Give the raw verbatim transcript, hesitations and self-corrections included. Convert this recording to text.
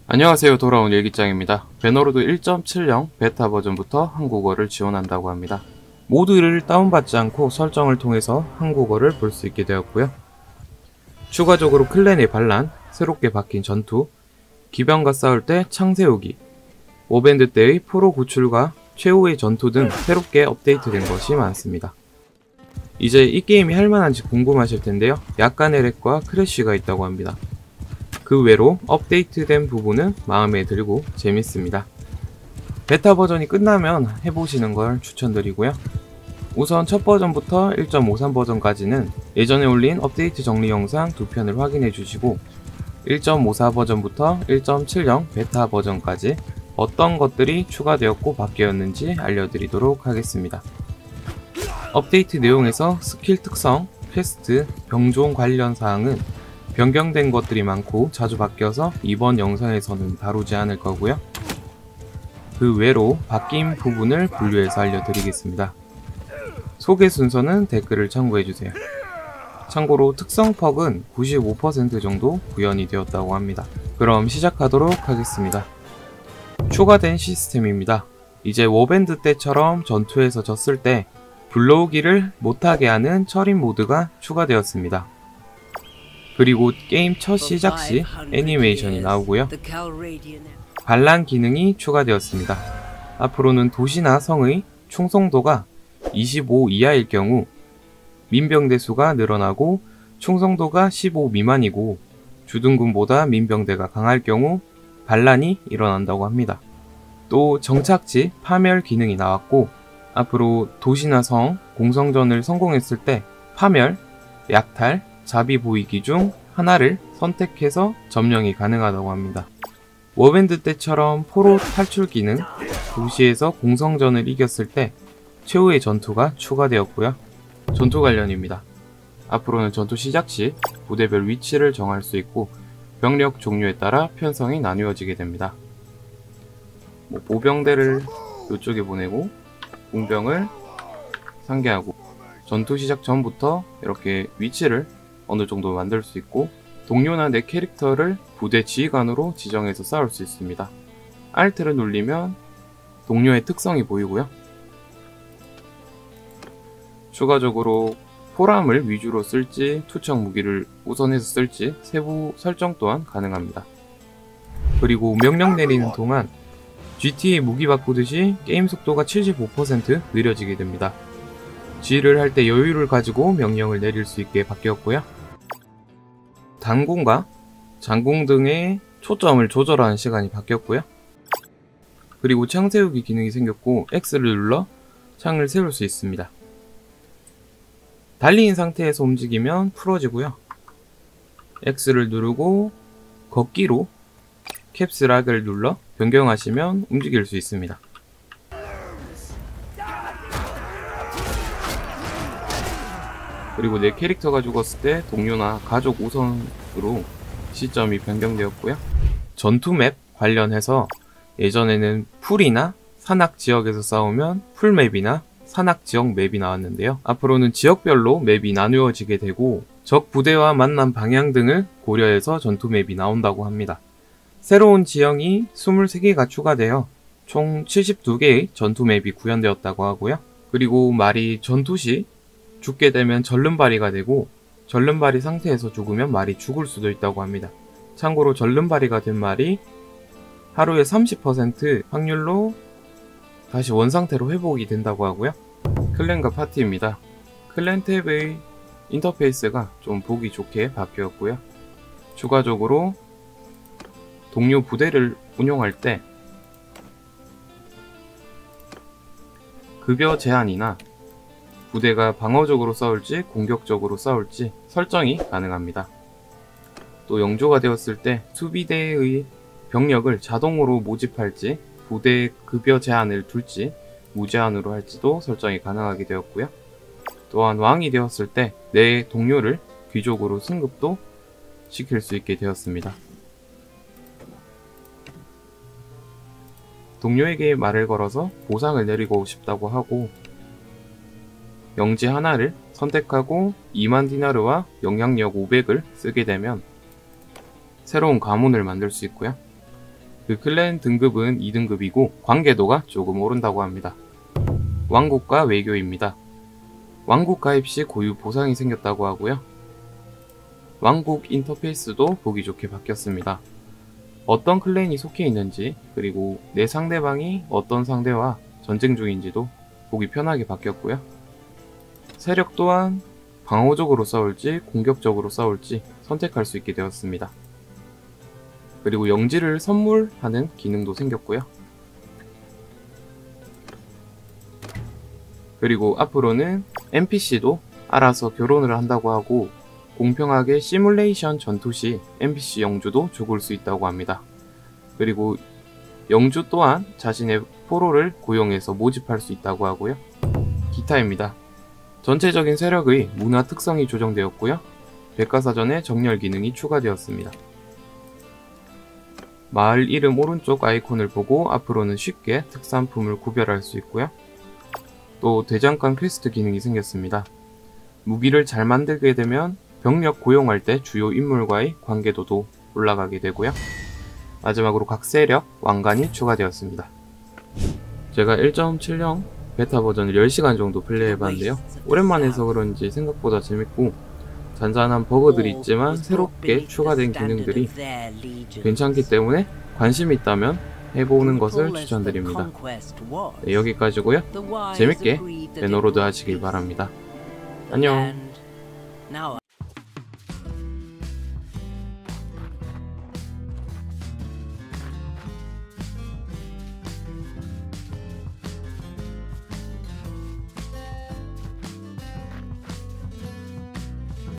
안녕하세요. 돌아온 일기장입니다. 배너로드 일 점 칠영 베타 버전부터 한국어를 지원한다고 합니다. 모드를 다운받지 않고 설정을 통해서 한국어를 볼 수 있게 되었고요. 추가적으로 클랜의 반란, 새롭게 바뀐 전투, 기병과 싸울 때 창 세우기, 워밴드 때의 포로 구출과 최후의 전투 등 새롭게 업데이트된 것이 많습니다. 이제 이 게임이 할만한지 궁금하실 텐데요. 약간의 렉과 크래쉬가 있다고 합니다. 그 외로 업데이트된 부분은 마음에 들고 재밌습니다. 베타 버전이 끝나면 해보시는 걸 추천드리고요. 우선 첫 버전부터 일 점 오삼 버전까지는 예전에 올린 업데이트 정리 영상 두 편을 확인해 주시고 일 점 오사 버전부터 일 점 칠영 베타 버전까지 어떤 것들이 추가되었고 바뀌었는지 알려드리도록 하겠습니다. 업데이트 내용에서 스킬 특성, 퀘스트, 병종 관련 사항은 변경된 것들이 많고 자주 바뀌어서 이번 영상에서는 다루지 않을 거고요. 그 외로 바뀐 부분을 분류해서 알려드리겠습니다. 소개 순서는 댓글을 참고해주세요. 참고로 특성 퍽은 구십오 퍼센트 정도 구현이 되었다고 합니다. 그럼 시작하도록 하겠습니다. 추가된 시스템입니다. 이제 워밴드 때처럼 전투에서 졌을 때 불러오기를 못하게 하는 철인 모드가 추가되었습니다. 그리고 게임 첫 시작 시 애니메이션이 나오고요. 반란 기능이 추가되었습니다. 앞으로는 도시나 성의 충성도가 이십오 이하일 경우 민병대 수가 늘어나고 충성도가 십오 미만이고 주둔군보다 민병대가 강할 경우 반란이 일어난다고 합니다. 또 정착지 파멸 기능이 나왔고 앞으로 도시나 성 공성전을 성공했을 때 파멸, 약탈, 자비 보이기 중 하나를 선택해서 점령이 가능하다고 합니다. 워밴드 때처럼 포로 탈출 기능, 도시에서 공성전을 이겼을 때 최후의 전투가 추가되었고요. 전투 관련입니다. 앞으로는 전투 시작 시 부대별 위치를 정할 수 있고 병력 종류에 따라 편성이 나누어지게 됩니다. 뭐 보병대를 이쪽에 보내고 공병을 상계하고 전투 시작 전부터 이렇게 위치를 어느 정도 만들 수 있고 동료나 내 캐릭터를 부대 지휘관으로 지정해서 싸울 수 있습니다. Alt를 누르면 동료의 특성이 보이고요. 추가적으로 포람을 위주로 쓸지 투척 무기를 우선해서 쓸지 세부 설정 또한 가능합니다. 그리고 명령 내리는 동안 지티에이 무기 바꾸듯이 게임 속도가 칠십오 퍼센트 느려지게 됩니다. 지휘를 할 때 여유를 가지고 명령을 내릴 수 있게 바뀌었고요. 단궁과 장궁 등의 초점을 조절하는 시간이 바뀌었고요. 그리고 창 세우기 기능이 생겼고 X를 눌러 창을 세울 수 있습니다. 달리인 상태에서 움직이면 풀어지고요. X를 누르고 걷기로 캡스락을 눌러 변경하시면 움직일 수 있습니다. 그리고 내 캐릭터가 죽었을 때 동료나 가족 우선으로 시점이 변경되었고요. 전투 맵 관련해서 예전에는 풀이나 산악 지역에서 싸우면 풀맵이나 산악 지역 맵이 나왔는데요. 앞으로는 지역별로 맵이 나누어지게 되고 적 부대와 만남 방향 등을 고려해서 전투 맵이 나온다고 합니다. 새로운 지형이 이십삼 개가 추가되어 총 칠십이 개의 전투 맵이 구현되었다고 하고요. 그리고 말이 전투 시 죽게 되면 절름발이가 되고 절름발이 상태에서 죽으면 말이 죽을 수도 있다고 합니다. 참고로 절름발이가 된 말이 하루에 삼십 퍼센트 확률로 다시 원상태로 회복이 된다고 하고요. 클랜과 파티입니다. 클랜 탭의 인터페이스가 좀 보기 좋게 바뀌었고요. 추가적으로 동료 부대를 운용할 때 급여 제한이나 부대가 방어적으로 싸울지 공격적으로 싸울지 설정이 가능합니다. 또 영조가 되었을 때 수비대의 병력을 자동으로 모집할지 부대 급여 제한을 둘지 무제한으로 할지도 설정이 가능하게 되었고요. 또한 왕이 되었을 때 내 동료를 귀족으로 승급도 시킬 수 있게 되었습니다. 동료에게 말을 걸어서 보상을 내리고 싶다고 하고 영지 하나를 선택하고 이만 디나르와 영향력 오백을 쓰게 되면 새로운 가문을 만들 수 있고요. 그 클랜 등급은 이 등급이고 관계도가 조금 오른다고 합니다. 왕국과 외교입니다. 왕국 가입 시 고유 보상이 생겼다고 하고요. 왕국 인터페이스도 보기 좋게 바뀌었습니다. 어떤 클랜이 속해 있는지, 그리고 내 상대방이 어떤 상대와 전쟁 중인지도 보기 편하게 바뀌었고요. 세력 또한 방어적으로 싸울지 공격적으로 싸울지 선택할 수 있게 되었습니다. 그리고 영지를 선물하는 기능도 생겼고요. 그리고 앞으로는 엔피씨도 알아서 결혼을 한다고 하고, 공평하게 시뮬레이션 전투 시 엔피씨 영주도 죽을 수 있다고 합니다. 그리고 영주 또한 자신의 포로를 고용해서 모집할 수 있다고 하고요. 기타입니다. 전체적인 세력의 문화 특성이 조정되었고요. 백과사전에 정렬 기능이 추가되었습니다. 마을 이름 오른쪽 아이콘을 보고 앞으로는 쉽게 특산품을 구별할 수 있고요. 또 대장간 퀘스트 기능이 생겼습니다. 무기를 잘 만들게 되면 병력 고용할 때 주요 인물과의 관계도도 올라가게 되고요. 마지막으로 각 세력, 왕관이 추가되었습니다. 제가 일 점 칠영 베타 버전을 열 시간 정도 플레이해봤는데요. 오랜만에 해서 그런지 생각보다 재밌고 잔잔한 버그들이 있지만 새롭게 추가된 기능들이 괜찮기 때문에 관심 있다면 해보는 것을 추천드립니다. 네, 여기까지고요. 재밌게 배너로드 하시길 바랍니다. 안녕.